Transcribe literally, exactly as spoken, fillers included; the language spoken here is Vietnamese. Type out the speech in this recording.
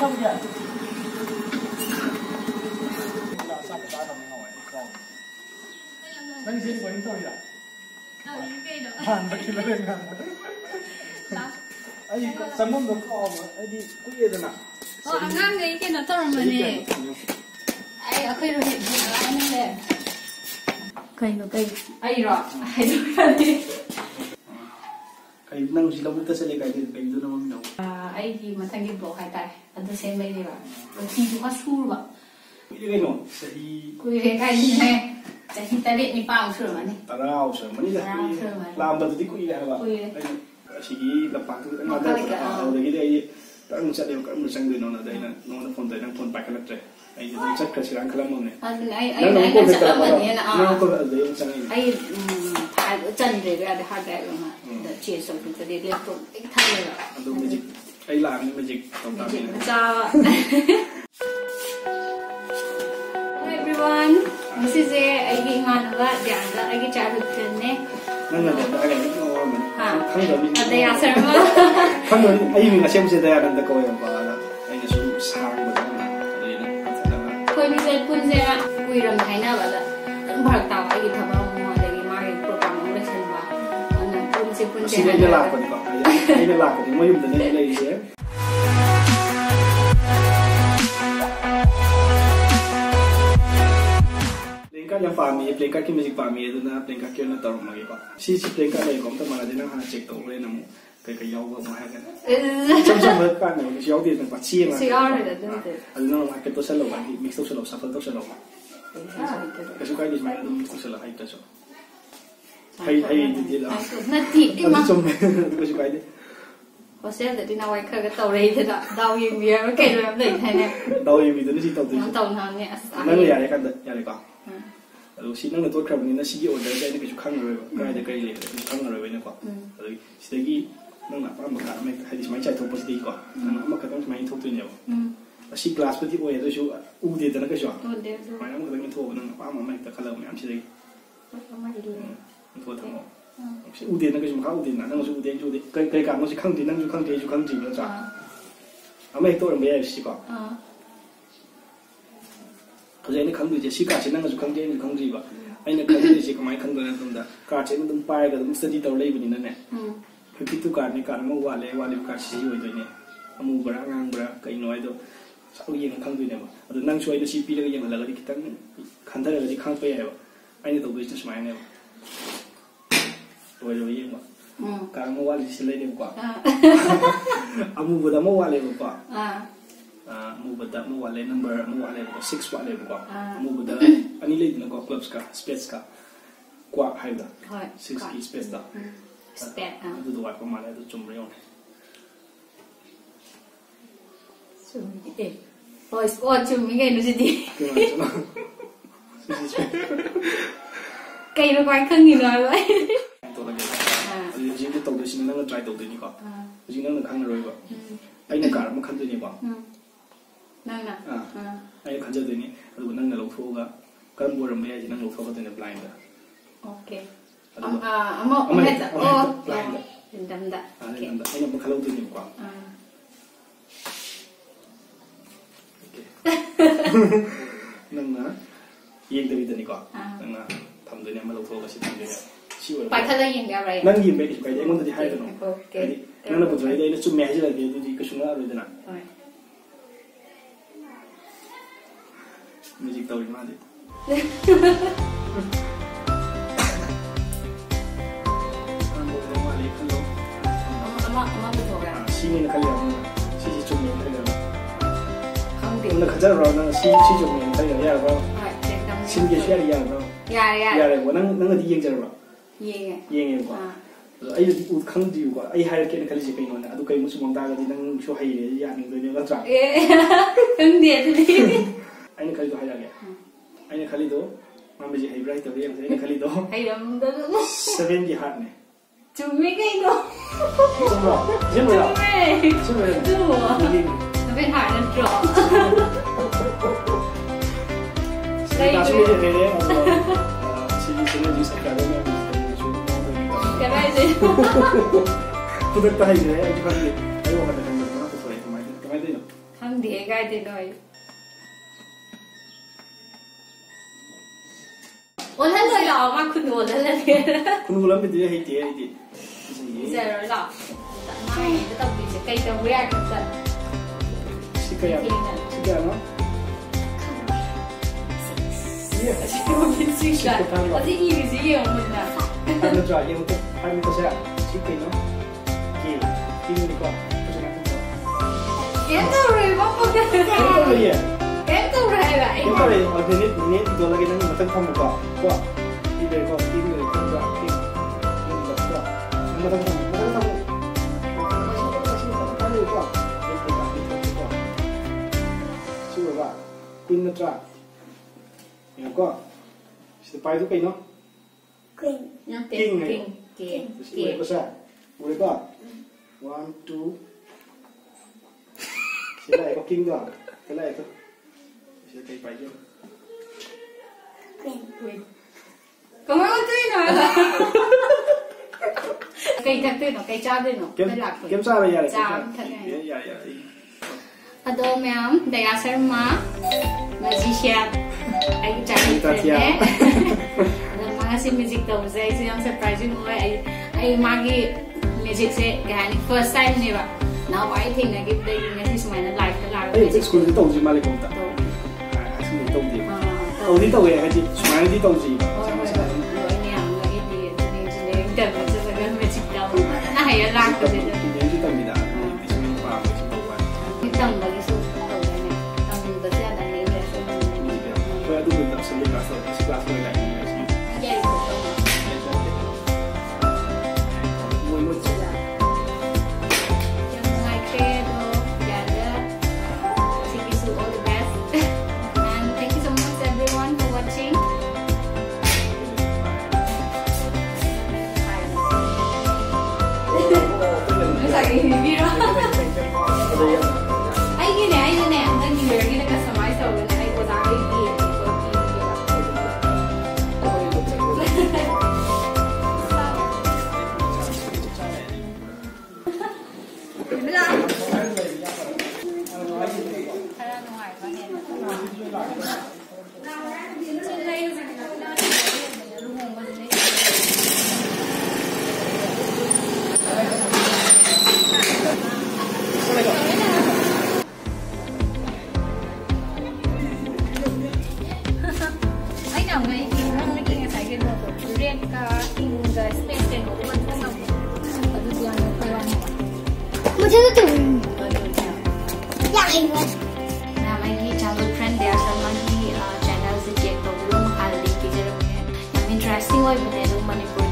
đâu vậy? Nang sini paling tahu ya. Han bagi lagi kan. Ay, samom dong kau, ay di kuya dah nak. Oh, angang gay cái nó tao rồi nè. Ay, aku itu hit dia ini deh. Cây nó cây. Ay rồi, ay rồi đi. Cây nang sila kita sila cây thì cây itu namang nau. À, ay gì mà thằng cái bộ hai tay, anh ta xem đây đi bạn. Rồi thì chúng ta xu bạn. Kuya cái nọ, sahi. Kuya cái cái gì này? Sahi tadi ni pau sure mà nè. Tarau sure, mana dah kuya. Lam betul di kuya dah apa? Sigi lepas tu kan ada ada lagi dia tak mesti dia kan mesti dia nona dia na nona phone dia phone pakai letre ai dia chat ke siang kelam ni ai ai ai ai chat lah ni na ah ko dia sang ni ai thai ở chân thì ra để hai cái rồi mà để chia sẻ thì để liên tục cái thay rồi ado magic ai làm ni magic tao ta ni chào Hi everyone this is a ai gi man la dia la ai gi childhood friend ne nang na da ai ni no man khang rồi ada ya sir ma khang rồi ai mình là xem sẽ da dan da ko ya ba la ai ni su sang ba da na ai na ta na koi ni se kun se na kui ram thai na ba da ang bhar taw ai gi thaba mo da gi ma gi program mo le sen ba ana kun se kun se na la ko ni ko ai na la ko ni mo yum da ni le se Playing yang fahami, playing card music fahami itu na playing card kena taruh lagi pak. Si si playing card lagi kom tu mana dia nak hana cek tahu boleh namu kayak kayak jauh apa kan. Macam-macam berkan namu si jauh dia tempat si yang. Si jauh dia tu. Ada nama market tu selalu kan, mix tu selalu, shuffle tu selalu. Kesukaan dia main tu mix tu selalu hai tu so. Hai hai dia lah. Nanti dia mah. Kesukaan dia. Có xem để đi nào ai khơi cái tàu đây thì đã đau nhiều bia cái cây rồi đỉnh thế này. Đau nhiều bia nó chỉ tàu thôi. Nó tàu nào nhẹ. Nó người nhà cái nhà này có. Rồi xin nó là tốt khỏe nên nó xí ở đây đây nó cái chút khăn rồi, cái đây cái này cái khăn rồi vậy nó có. Rồi xin cái nó là phải một cái máy hay đi máy chạy thô positive có. Nó mà cái máy thô tôi nhiều. Xí glass với thì ôi tôi chú u thì nó cái chỗ. Máy nó cái cái thô nó phải một máy cái color máy am xí đây. Thô thằng nó. ưu tiên那个什么看ưu tiên啊，那个是ưu tiên ưu tiên，可可以讲我是抗敌，那个就抗敌就抗敌了，是吧？啊，每多人没有习惯。啊。可是你抗敌这习惯是那个是抗敌就抗敌吧？哎，那抗敌是干嘛抗敌那种的？การเช็ดมันต้องไปกับต้องสติตัวเลยแบบนี้นั่นแหละคือพิธีการในการมั่วว่าเลยว่าเลยการชี้ไว้ตัวนี้มูบระงางบระก็อีน้อยตัวเอาเยังข้างตัวเนี่ยบ่เอานั่งช่วยตัวชี้ปีแล้วก็ยังอะไรก็ดิคิดตั้งขันท่าเลยก็ดิข้างไปไงบ่ไอ้นี่ตัวด้วยจะสมัยเนี่ยบ่ตัวอยู่ยังบ่การมั่วว่าเลยสิเลยเดียวกว่าเอามูบระมั่วว่าเลยกว่ามูบระมั่วว่าเลย number มั่วว่าเลยกว่า six ว่าเลยกว่ามูบระอันนี้เลยนะก็ clubs กับ space กับกว่าให้ละsix key space ละ space อ่ะดูตัวประมาณนั้นจุ่มเรียงจุ่มเอ๊ะโอ้ยโอ้ยจุ่มยังไงดูสิดิไก่เราไปครึ่งอยู่เลยเว้ยตัวละเดี๋ยวจริงๆตัวเดียวสินั่งก็ try ตัวเดียวนี่ก่อนจริงๆนั่งหนึ่งครั้งเลยก่อนไอ้หนึ่งการมันขั้นตัวนี้ก่อนนั่งน่ะไอ้ขั้นตัวนี้ดูนั่งในโลกทั่วก็ก็บัวรำไม่ใช่นั่งโลกทั่วก็ตัวนี้ blind ละโอเคอ่าอ่าหมอไม่ได้โอ้เป็นดำดะโอเคไอ้เนี่ยมันขั้นตัวนี้ก่อนนั่งนะยิงตัวนี้ก่อนนั่งนะทำตัวนี้มาโลกทั่วก็สิทำตัวนี้ไปทะเลยิงอะไรนั่งยิงไปดิไปไอ้มันตัวที่ให้ตัวน้องนั่งน่ะปุ๊บเลยเนี่ยจุ่มแม่ที่เราเดี๋ยวดูดิก็ชุ่มละเลยนะมิวสิกตัวนี้มาดิ시민의 칼리아는 시시 좀 칼리아. 근데 가자로 시 시좀 칼리아 야로. 신게 쉐리 야로. 야야. 야래 뭐 능, 능은 이행자로. 이행해. 이행해 뭐. ai u khang diu ko ai hai ke khali kai no na adu kai musu mongda ga di nang shu hai le ya ning de ga tra eh khang dia tu ni ai khali do hai ya ge ai khali do ma me ji hai bright to re ai khali do hai dam do seven di hat ne chumi kai do chumi chumi chumi chumi seven hat na tro sai ta chumi de re si si ne di sa ka do cái này gì? Tôi được tay này, anh đi ăn đi. Anh uống cái này nó có phải cái máy cái máy đấy không? Không Khangde gai de noi. Ola loi la ma khun ola la le. Khun ola me de hai de hai de. Zero la. Mai de tao bi se kai tao react ta. Sikaya. Sikaya no. Yeah. Acho que six la. Adi easy ye mun na. Ano try ye mo hai mo sa sikay no. Ki. Ki ni ko. Ento re ba pa ke. Ento re ye. Ento re ba. Ento re or minute minute do lagi nang matang kamu ko. Ko. Ki de ko ki ni ko ba. Ki. Ni ba ko. Matang kamu. Matang kamu. Ano ko. Ento ba ki ko. Sure ba. Queen na try. Yang ko. Siapa pai tu kai no? Queen. Yang king king king. Boleh besar. Boleh ba? One two. Sila ko king tu. Sila itu. Sila kai pai je. Queen. Queen. Kamu tu ina. Kai tak tu no, kai cha tu no. Kem kem sa ba ya? Cha. Ya ya ya. Ado ma'am, Daya Sharma, magician. Ay cari Tatiana. friend. Mga music tahu saya sih yang surprising हुआ ay ay magi music से गाने first time नहीं बा. Now I think ना कि देख मैं इस महीने live का लाड़. Eh, itu sekolah itu tahu sih malah kamu tak. Ah, asal itu tahu dia. Tahu dia tahu ya, jadi semua dia tahu sih. Oh, ini yang lagi di di di internet sebenarnya music tahu. Nah ya lagu tu. Dia itu tahu dia. Di sini apa apa sih tahu. Kita lagi suka tahu ni. Tahu betul ada ni dia semua ni. Saya tu tak sendiri kelas tu, kelas tu lagi. Ya itu. Muy muy. Yang saya credo, jaga, see you all the best, and thank you so much everyone for watching. Lagi video. Ay gini, ay gini, ang New Year gini customize ako na ay wala ay di. मुझे तो तुम यार ना मैं ये childhood friend Daya Sharma की channel से check कर लूँ हाल दिन की जरूरत है। हम interesting हुआ बने लोग मणिपुर